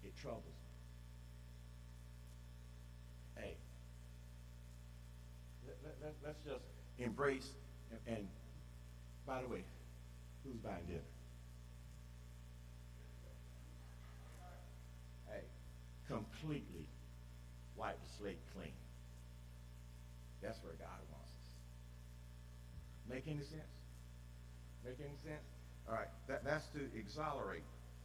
It troubles me. Hey, let's just embrace and by the way, who's buying dinner? Hey, completely wipe the slate clean. That's where God wants us. Make any sense? Make any sense? All right, that's to exonerate,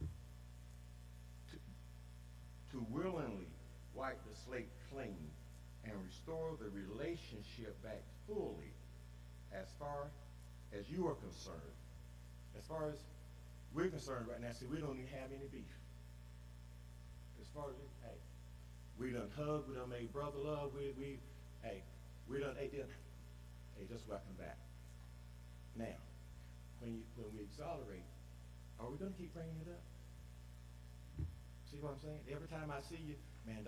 to willingly wipe the slate clean and restore the relationship back fully as far as you are concerned. As far as we're concerned right now, see, we don't even have any beef. As far as, hey, we done hugged, we done made brother love, hey, we done ate dinner. Hey, just welcome back. Now, when we exonerate, are we going to keep bringing it up? See what I'm saying? Every time I see you, man,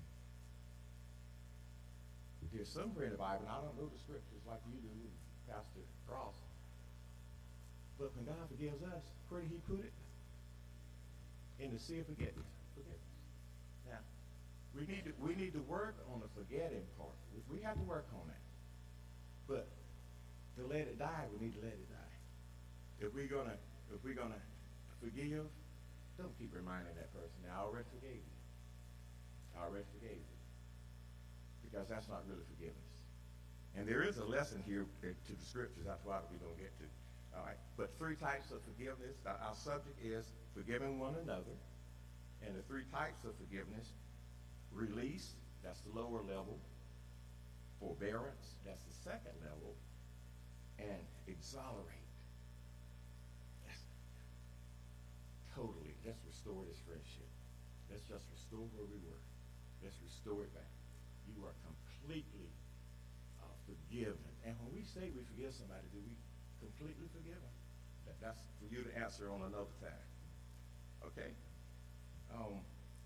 there's somewhere in the Bible, and I don't know the scriptures like you do, Pastor Cross. But when God forgives us, where did he put it? In the sea of forgiveness. Now, we need to work on the forgetting part. We have to work on that. But to let it die, we need to let it die. If we're gonna forgive, don't keep reminding that person, I already forgave you. I already forgave you. Because that's not really forgiveness. And there is a lesson here to the scriptures. That's why we don't get to. All right. But 3 types of forgiveness. Our subject is forgiving one another. And the 3 types of forgiveness: release, that's the lower level; forbearance, that's the second level; and exonerate. That's totally. Let's restore this friendship. Let's just restore where we were. Let's restore it back. You are completely forgiven. And when we say we forgive somebody, do we completely forgive them? That's for you to answer on another time. Okay? I'm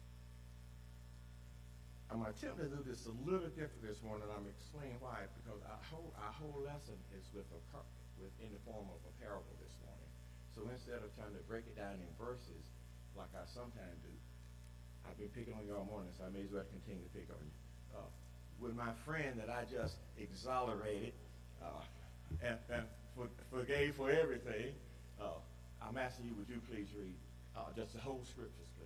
going to attempt to do this a little different this morning, and I'm going to explain why. Because our whole lesson is in the form of a parable this morning. So instead of trying to break it down in verses like I sometimes do, I've been picking on you all morning, so I may as well continue to pick on you. With my friend that I just exonerated and forgave for everything, I'm asking you, would you please read just the whole scriptures, please?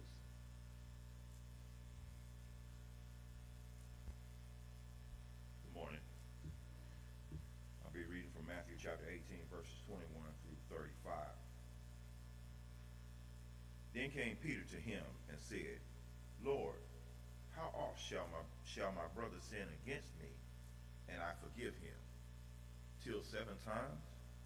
Good morning. I'll be reading from Matthew chapter 18, verses 21 through 35. Then came Peter to him and said, Lord, how oft shall my brother sin against me, and I forgive him? Till 7 times?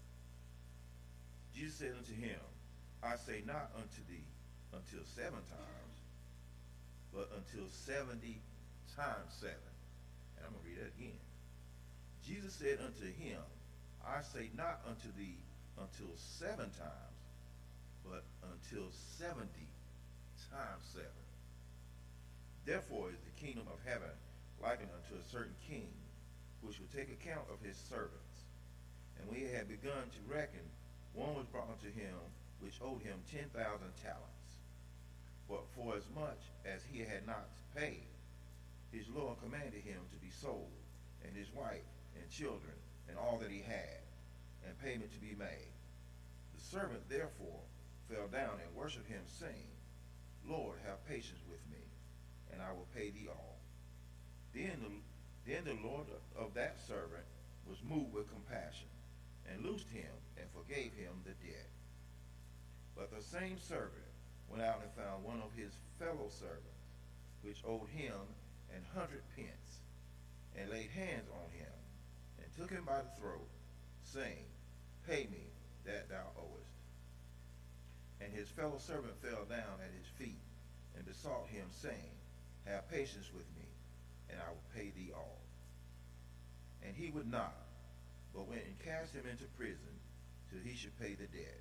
Jesus said unto him, I say not unto thee until 7 times, but until 70 times 7. And I'm going to read that again. Jesus said unto him, I say not unto thee until 7 times, but until 70 times 7. Therefore is the kingdom of heaven likened unto a certain king, which would take account of his servants. And when he had begun to reckon, one was brought unto him, which owed him 10,000 talents. But for as much as he had not paid, his Lord commanded him to be sold, and his wife, and children, and all that he had, and payment to be made. The servant therefore fell down and worshipped him, saying, Lord, have patience with me, and I will pay thee all. Then the Lord of that servant was moved with compassion, and loosed him, and forgave him the debt. But the same servant went out and found one of his fellow servants, which owed him 100 pence, and laid hands on him, and took him by the throat, saying, Pay me that thou owest. And his fellow servant fell down at his feet, and besought him, saying, Have patience with me, and I will pay thee all. And he would not, but went and cast him into prison, till he should pay the debt.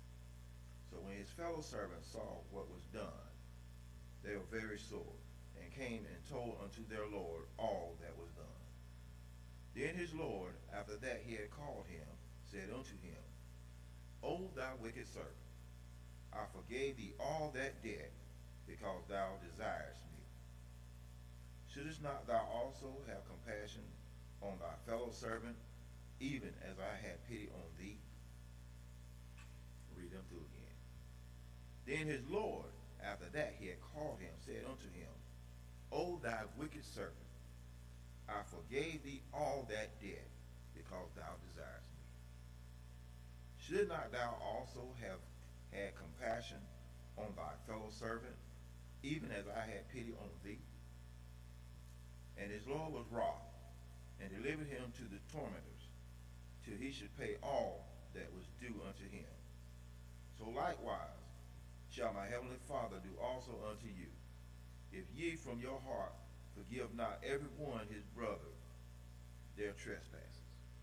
So when his fellow servants saw what was done, they were very sore, and came and told unto their Lord all that was done. Then his Lord, after that he had called him, said unto him, O thou wicked servant, I forgave thee all that debt, because thou desirest me. Shouldest not thou also have compassion on thy fellow servant, even as I had pity on thee? Read them through again. Then his Lord, after that he had called him, said unto him, O thou wicked servant, I forgave thee all that debt, because thou desirest me. Should not thou also have had compassion on thy fellow servant, even as I had pity on thee? And his Lord was wroth, and delivered him to the tormentors, till he should pay all that was due unto him. So likewise shall my heavenly Father do also unto you, if ye from your heart forgive not every one his brother their trespasses.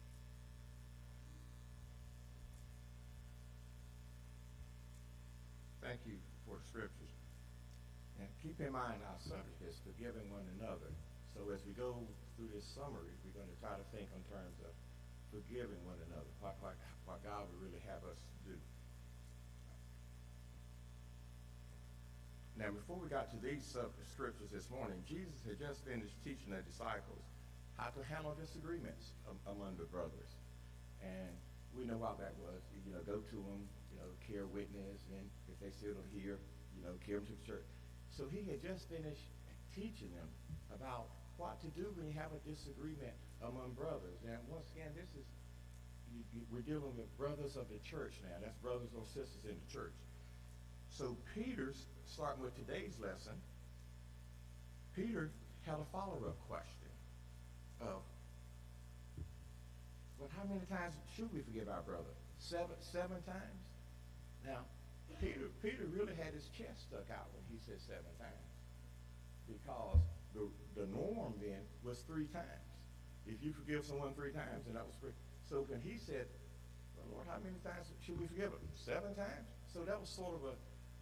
Thank you for the scriptures. And keep in mind our subject is forgiving one another. So as we go through this summary, we're going to try to think in terms of forgiving one another, what God would really have us do. Now, before we got to these scriptures this morning, Jesus had just finished teaching the disciples how to handle disagreements among the brothers. And we know how that was. Go to them, care witness, and if they still don't hear, carry them to the church. So he had just finished teaching them about what to do when you have a disagreement among brothers. And once again, we're dealing with brothers of the church now. That's brothers or sisters in the church. So Peter's, starting with today's lesson, Peter had a follow-up question of, well, how many times should we forgive our brother? Seven times? Now, Peter really had his chest stuck out when he said 7 times, because the norm then was 3 times. If you forgive someone 3 times, and that was 3. So when he said, well, Lord, how many times should we forgive him? 7 times? So that was sort of a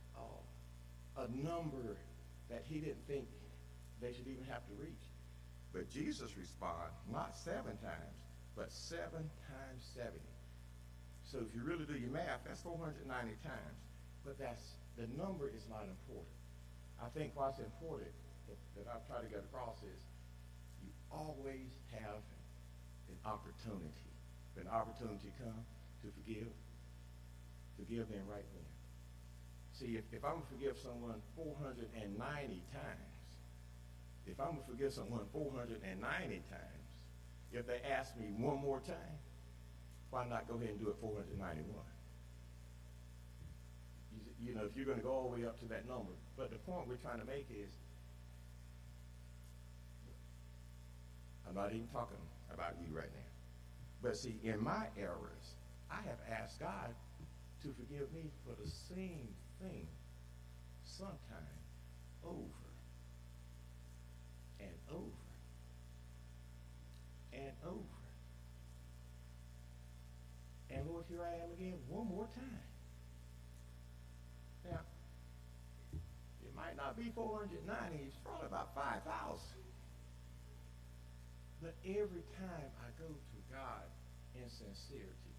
number that he didn't think they should even have to reach. But Jesus responded, not 7 times, but 7 times 70. So if you really do your math, that's 490 times. But the number is not important. I think what's important that I've tried to get across is you always have an opportunity. When opportunity comes to forgive them right then. See, if I'm going to forgive someone 490 times, if I'm going to forgive someone 490 times, if they ask me one more time, why not go ahead and do it 491? If you're going to go all the way up to that number. But the point we're trying to make is, I'm not even talking about you right now. But see, in my errors, I have asked God to forgive me for the same thing sometime over and over and over. And Lord, here I am again one more time. Now, it might not be 490, it's probably about 5,000. But every time I go to God in sincerity,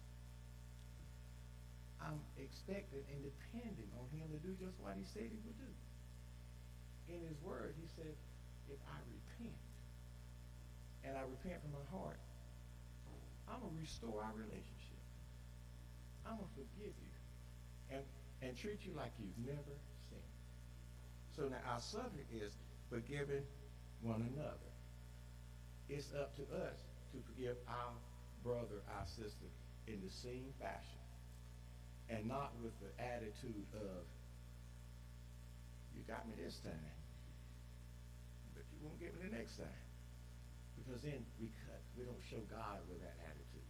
I'm expecting and depending on him to do just what he said he would do. In his word, he said, if I repent, and I repent from my heart, I'm going to restore our relationship. I'm going to forgive you and treat you like you've never sinned. So now our subject is forgiving one another. It's up to us to forgive our brother, our sister in the same fashion. And not with the attitude of, you got me this time, but you won't get me the next time. Because then we don't show God with that attitude.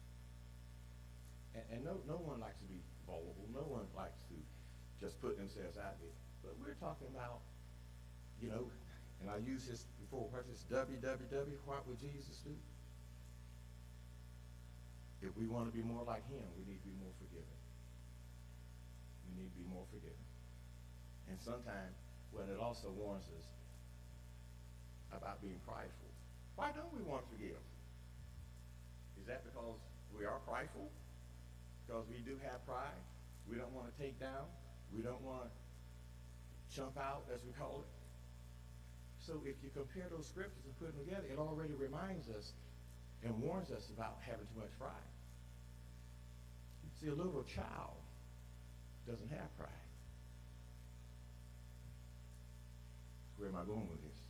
And no one likes to be vulnerable. No one likes to just put themselves out there. But we're talking about, and I used this before, what's this WWW, what would Jesus do? If we want to be more like him, we need to be more forgiving. We need to be more forgiving. And sometimes, it also warns us about being prideful. Why don't we want to forgive? Is that because we are prideful? Because we do have pride? We don't want to take down? We don't want to chump out, as we call it. So if you compare those scriptures and put them together, it already reminds us and warns us about having too much pride. See, a little child doesn't have pride. Where am I going with this?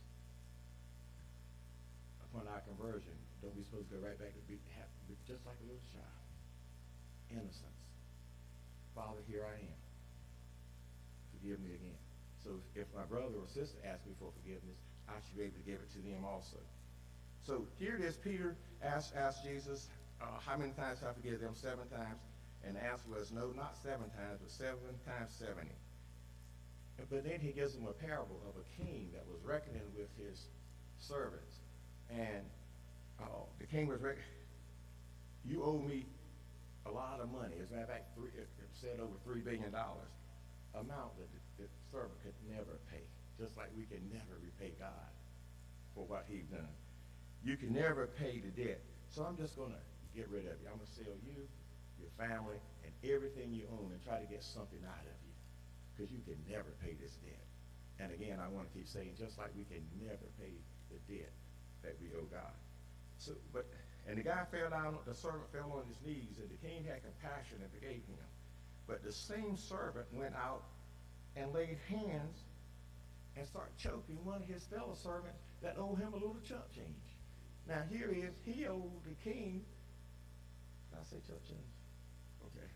Upon our conversion, don't we supposed to go right back to be just like a little child? Innocence. Father, here I am. Forgive me again. So if my brother or sister asks me for forgiveness, I should be able to give it to them also. So here it is. Peter asked Jesus, how many times have I forgive them? 7 times. And the answer was, no, not 7 times, but 7 times 70. But then he gives them a parable of a king that was reckoning with his servants. And the king was you owe me a lot of money. As a matter of fact, it said over $3 billion, amount that the servant could never pay, just like we can never repay God for what he's done. You can never pay the debt. So I'm just going to get rid of you. I'm going to sell you, your family, and everything you own and try to get something out of you, because you can never pay this debt. And again, I want to keep saying, just like we can never pay the debt that we owe God. So, and the guy fell down, the servant fell on his knees, and the king had compassion and forgave him. But the same servant went out and laid hands and started choking one of his fellow servants that owed him a little chump change. Now here he owed the king, did I say chump change? Okay.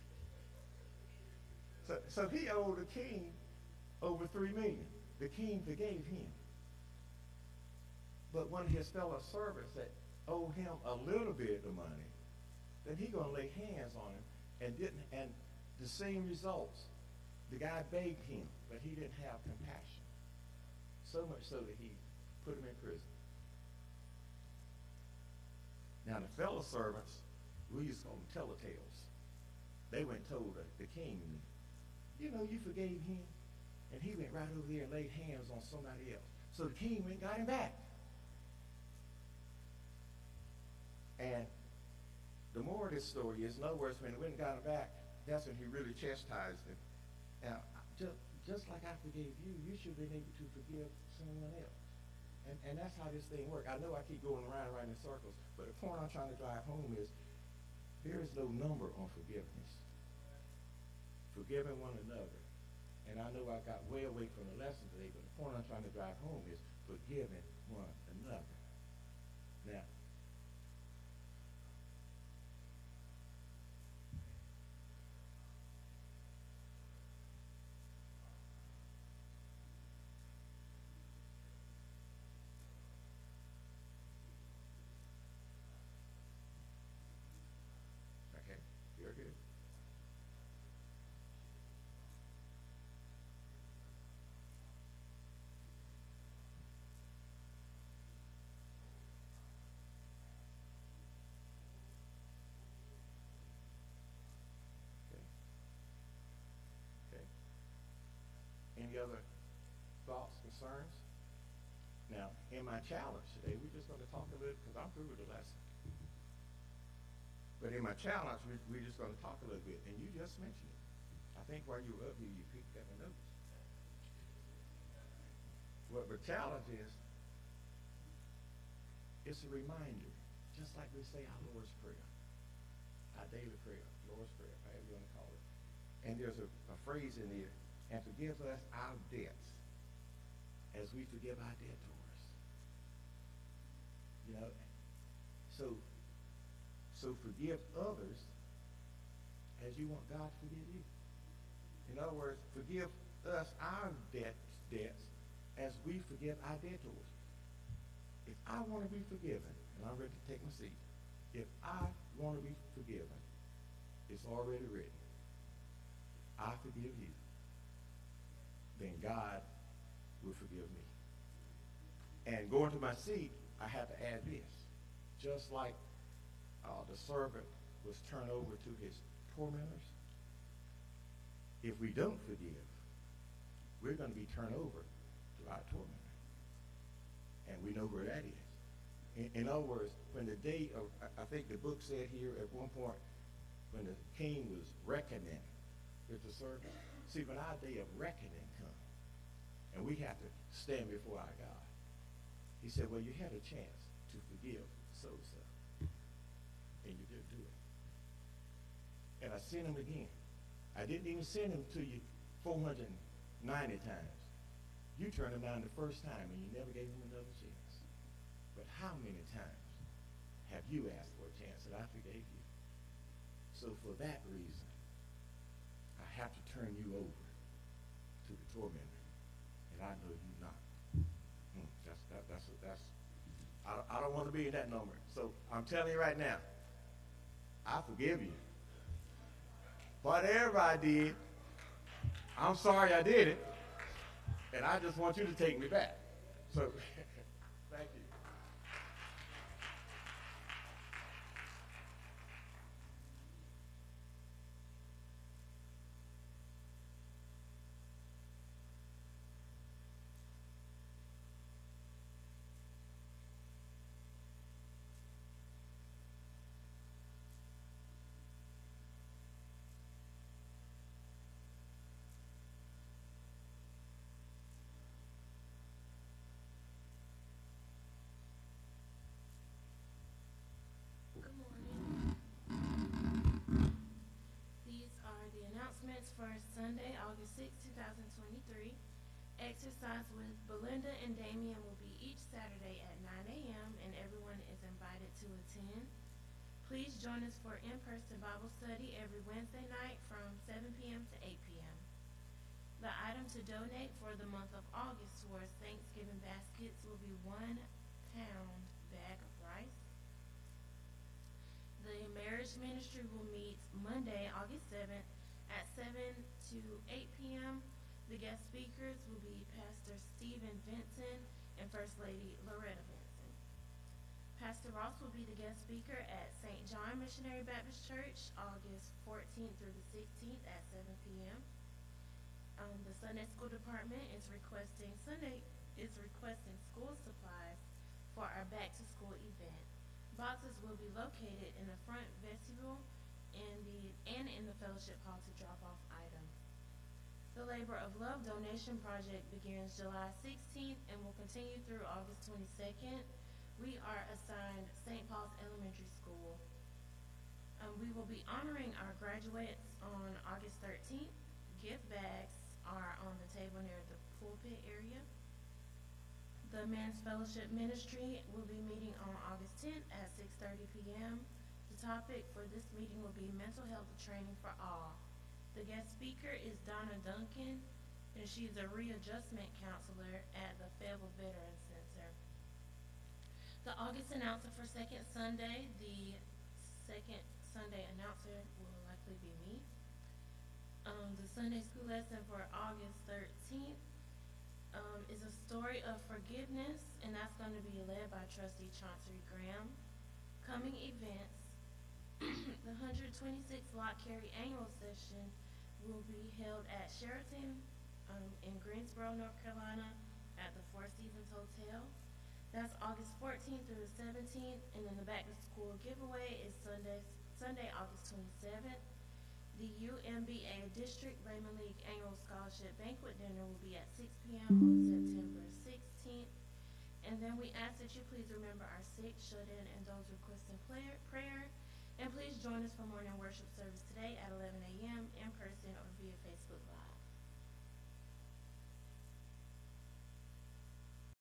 So he owed the king over $3 million. The king forgave him. But one of his fellow servants that owed him a little bit of money, then he gonna lay hands on him and the same results. The guy begged him, but he didn't have compassion. So much so that he put him in prison. Now the fellow servants, we used to call them telltales. They went and told the king, you know, you forgave him. And he went right over there and laid hands on somebody else. So the king went and got him back. And the moral of this story is, in other words, when he went and got him back, that's when he really chastised him. Now, just like I forgave you, you should have been able to forgive someone else. And that's how this thing works. I know I keep going around in circles, but the point I'm trying to drive home is there is no number on forgiveness. Forgiving one another. And I know I got way away from the lesson today, but the point I'm trying to drive home is forgiving one another. Now, okay, you're good. Okay. Okay. Any other thoughts, concerns? Now, in my challenge today, we're just going to talk a little, because I'm through with the lesson. But in my challenge, we're just going to talk a little bit, and you just mentioned it. I think while you were up here, you picked up a note. What the challenge is, it's a reminder, just like we say our Lord's Prayer, our daily prayer, Lord's Prayer, however you want to call it. And there's a phrase in there, and forgive us our debts as we forgive our debtors. You know, so forgive others as you want God to forgive you. In other words, forgive us our debts as we forgive our debtors. If I want to be forgiven, and I'm ready to take my seat, if I want to be forgiven, it's already written. I forgive you. Then God will forgive me. And going to my seat, I have to add this. Just like the servant was turned over to his tormentors, if we don't forgive, we're going to be turned over to our tormentor. And we know where that is. In other words, when the day of, I think the book said here at one point, when the king was reckoning with the servant, see, when our day of reckoning comes, and we have to stand before our God. He said, well, you had a chance to forgive so-so, and you didn't do it. And I sent him again. I didn't even send him to you 490 times. You turned him down the first time, and you never gave him another chance. But how many times have you asked for a chance that I forgave you? So for that reason, I have to turn you over to the tormentor, and I know you not. I don't want to be in that number. So I'm telling you right now, I forgive you. Whatever I did, I'm sorry I did it, and I just want you to take me back. So thank you. Good morning. These are the announcements for Sunday, August 6, 2023. Exercise with Belinda and Damien will be each Saturday at 9 a.m. and everyone is invited to attend. Please join us for in-person Bible study every Wednesday night from 7 p.m. to 8 p.m. The item to donate for the month of August towards Thanksgiving baskets will be 1 pound bag of rice. The marriage ministry will meet Monday, August 7th at 7 to 8 p.m. The guest speakers will be Pastor Stephen Vinson and First Lady Loretta Vinson. Pastor Ross will be the guest speaker at St. John Missionary Baptist Church, August 14th through the 16th at 7 p.m. The Sunday School Department is requesting school supplies for our back to school event. Boxes will be located in the front vestibule and in the fellowship hall to drop off items. The Labor of Love donation project begins July 16th and will continue through August 22nd. We are assigned St. Paul's Elementary School. We will be honoring our graduates on August 13th. Gift bags are on the table near the pulpit area. The Men's Fellowship Ministry will be meeting on August 10th at 6:30 p.m. The topic for this meeting will be mental health training for all. The guest speaker is Donna Duncan, and she's a readjustment counselor at the Fayetteville Veterans Center. The August announcer for second Sunday, the second Sunday announcer will likely be me. The Sunday school lesson for August 13th is a story of forgiveness, and that's going to be led by Trustee Chauncey Graham. Coming events, the 126th Lot Carry Annual Session will be held at Sheraton in Greensboro, North Carolina at the Four Seasons Hotel. That's August 14th through the 17th, and then the back to school giveaway is Sunday, August 27th. The UMBA District Raymond League Annual Scholarship Banquet Dinner will be at 6 p.m. on September 16th. And then we ask that you please remember our sick, shut-in, and those requesting prayer. And please join us for morning worship service today at 11 a.m. in person or via Facebook